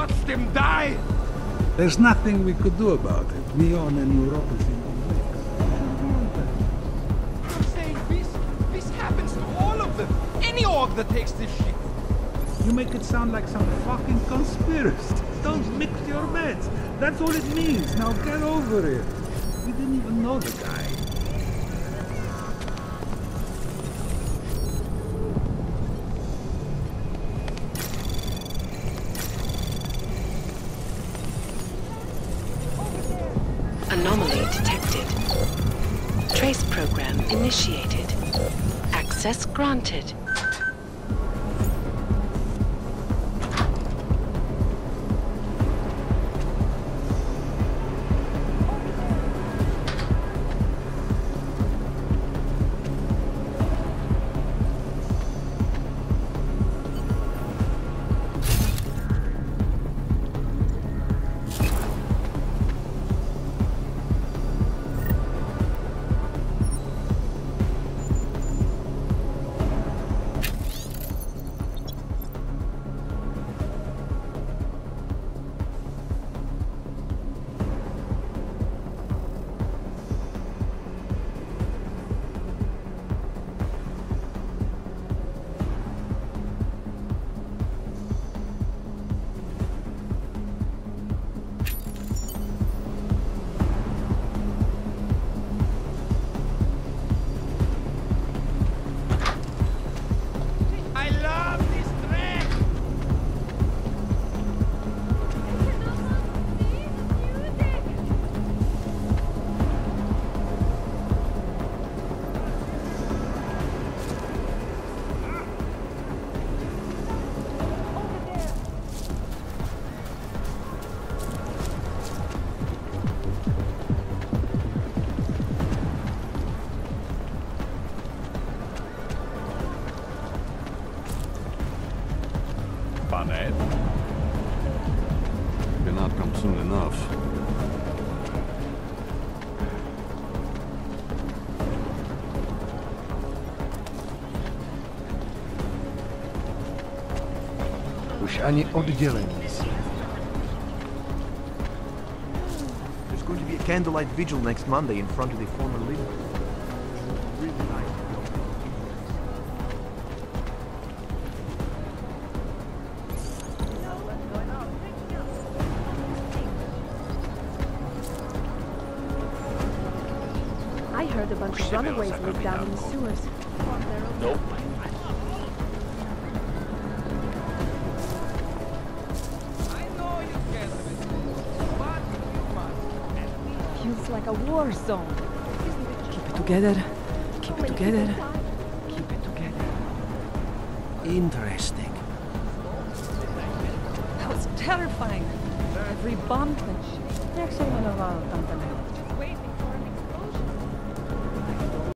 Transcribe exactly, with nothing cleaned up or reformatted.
watched him die! There's nothing we could do about it. Neon and neuropathy. I'm saying this, this happens to all of them. Any org that takes this shit. You make it sound like some fucking conspiracy. Don't mix your meds. That's all it means. Now get over it. We didn't even know the guy. Anomaly detected. Trace program initiated. Access granted. Cannot come soon enough. Už ani oddělení. There's going to be a candlelight vigil next Monday in front of the former leader. Really nice. I heard a bunch of runaways live down in the sewers. Nope. I know you can't resist, but you must. Feels like a war zone. Keep it together. Keep it together. Keep it together. Interesting. That was terrifying. Every bump and shit. Jak się malowało tamte